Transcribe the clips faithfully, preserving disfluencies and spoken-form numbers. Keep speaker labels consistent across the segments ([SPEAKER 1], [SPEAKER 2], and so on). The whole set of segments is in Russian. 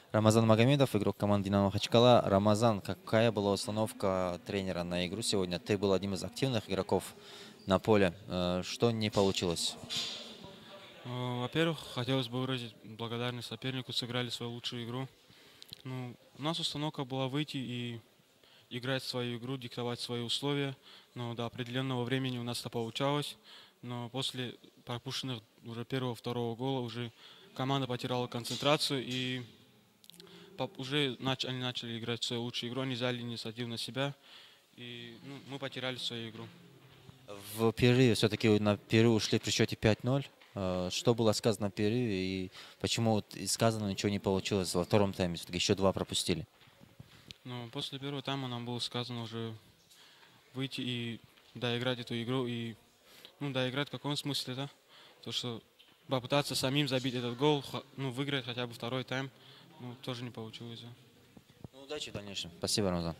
[SPEAKER 1] Рамазан Магомедов, игрок команды «Динамо Махачкала». Рамазан, какая была установка тренера на игру сегодня? Ты был одним из активных игроков на поле. Э, Что не получилось?
[SPEAKER 2] Э, Во-первых, хотелось бы выразить благодарность сопернику, сыграли свою лучшую игру. Ну, у нас установка была выйти и играть свою игру, диктовать свои условия, но до определенного времени у нас это получалось. Но после пропущенных уже первого, второго гола уже команда потеряла концентрацию и по- уже нач- они начали играть свою лучшую игру, они взяли инициативу на себя и ну, мы потеряли свою игру.
[SPEAKER 1] В перерыве все-таки на перерыв ушли при счете пять ноль. Э, Что было сказано в перерыве и почему вот из сказанного ничего не получилось во втором тайме? Все-таки еще два пропустили.
[SPEAKER 2] Но после первого тайма нам было сказано уже выйти и доиграть эту игру и ну, доиграть в каком смысле, да? То, что попытаться самим забить этот гол, ха- ну, выиграть хотя бы второй тайм, ну, тоже не получилось, да.
[SPEAKER 1] Ну, удачи в дальнейшем. Спасибо, Рамазан.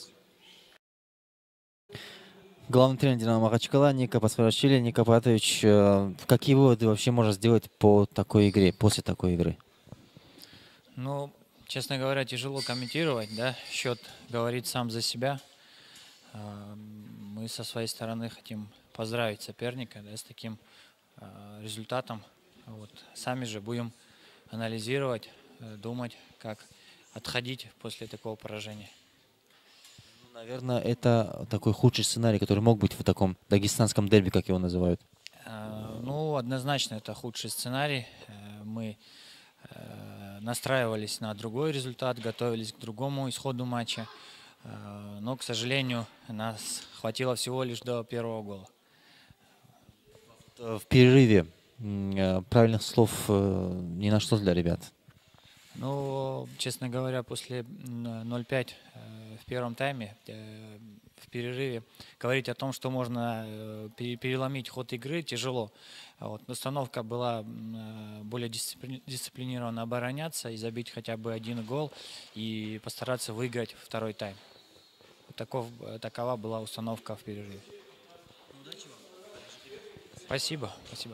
[SPEAKER 1] Главный тренер «Динамо Махачкала» Ника Пасфарашвили. Ника Патович, э, какие выводы вообще можно сделать по такой игре, после такой игры?
[SPEAKER 3] Ну, честно говоря, тяжело комментировать, да. Счет говорит сам за себя. А, Мы со своей стороны хотим поздравить соперника, да, с таким а, результатом. Вот. Сами же будем анализировать, э, думать, как отходить после такого поражения.
[SPEAKER 1] Наверное, это такой худший сценарий, который мог быть в таком дагестанском дерби, как его называют.
[SPEAKER 3] А, Ну, однозначно, это худший сценарий. Э, Мы э, настраивались на другой результат, готовились к другому исходу матча. Э, Но, к сожалению, нас хватило всего лишь до первого гола.
[SPEAKER 1] Э, В перерыве м, э, правильных слов э, не нашлось для ребят.
[SPEAKER 3] Ну, честно говоря, после м, ноль пять э, в первом тайме, э, в перерыве, говорить о том, что можно э, пере- переломить ход игры, тяжело. А Вот. Установка была м, э, более дисциплини- дисциплинированно обороняться и забить хотя бы один гол и постараться выиграть второй тайм. Таков, э, такова была установка в перерыве. Спасибо, спасибо.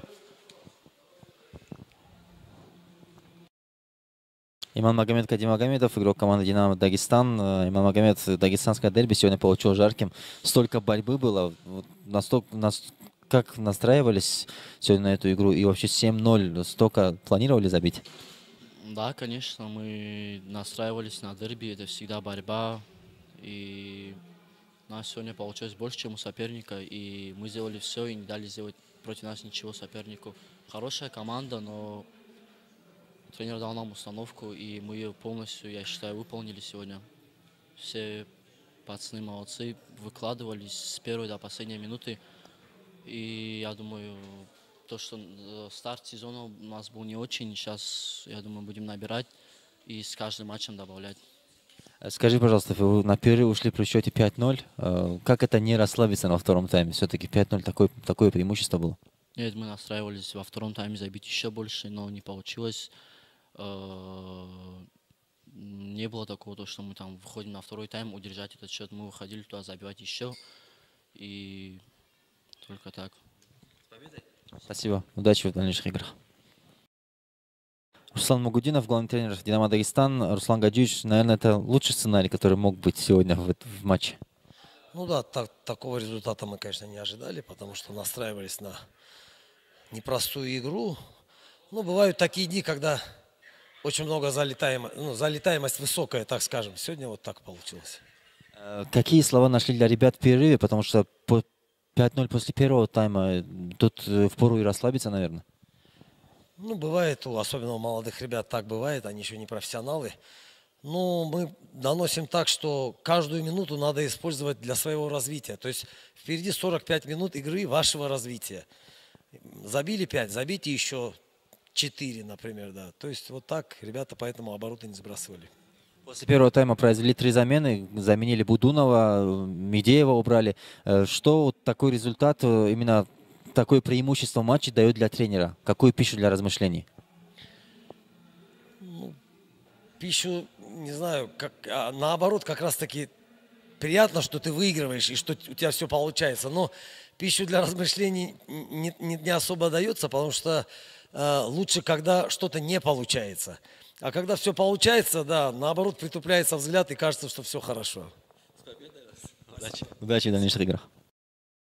[SPEAKER 1] Иман Магомед Кадим Магомедов, игрок команды «Динамо Дагестан». Э, Иман Магомед, дагестанское дерби сегодня получил жарким. Столько борьбы было. Вот настолько, нас, как настраивались сегодня на эту игру? И вообще семь ноль столько планировали забить?
[SPEAKER 4] Да, конечно, мы настраивались на дерби, это всегда борьба. И у нас сегодня получилось больше, чем у соперника. И мы сделали все и не дали сделать против нас ничего сопернику. Хорошая команда, но тренер дал нам установку, и мы ее полностью, я считаю, выполнили сегодня. Все пацаны молодцы, выкладывались с первой до последней минуты. И я думаю, то, что э, старт сезона у нас был не очень, сейчас, я думаю, будем набирать и с каждым матчем добавлять.
[SPEAKER 1] Э, Скажи, пожалуйста, вы на перерыв ушли при счете пять ноль. Э, Как это не расслабиться на втором тайме? Все-таки пять ноль такое, такое преимущество было.
[SPEAKER 4] Нет, мы настраивались во втором тайме забить еще больше, но не получилось. Э, Не было такого, то, что мы там выходим на второй тайм, удержать этот счет. Мы выходили туда забивать еще. И только так.
[SPEAKER 1] Спасибо. Удачи в дальнейших играх. Руслан Магудинов, главный тренер «Динамо Дагестан». Руслан Гаджиевич, наверное, это лучший сценарий, который мог быть сегодня в, эт- в матче.
[SPEAKER 5] Ну да, так, такого результата мы, конечно, не ожидали, потому что настраивались на непростую игру. Ну, бывают такие дни, когда очень много залетаемости, ну, залетаемость высокая, так скажем. Сегодня вот так получилось.
[SPEAKER 1] Э, Какие слова нашли для ребят в перерыве? Потому что по пять ноль после первого тайма э, тут э, впору и расслабиться, наверное.
[SPEAKER 5] Ну, бывает, у, особенно у молодых ребят так бывает, они еще не профессионалы. Но мы доносим так, что каждую минуту надо использовать для своего развития. То есть впереди сорок пять минут игры вашего развития. Забили пять, забейте еще четыре, например, да. То есть вот так ребята поэтому обороты не сбрасывали.
[SPEAKER 1] После первого тайма произвели три замены. Заменили Будунова, э, Медеева убрали. Э, Что вот такой результат, э, именно такое преимущество в матче дает для тренера? Какую пищу для размышлений?
[SPEAKER 5] Пищу, не знаю, как, а наоборот, как раз таки приятно, что ты выигрываешь и что у тебя все получается. Но пищу для размышлений не, не, не особо дается, потому что э, лучше, когда что-то не получается. А когда все получается, да, наоборот, притупляется взгляд и кажется, что все хорошо.
[SPEAKER 1] Удачи в дальнейших играх.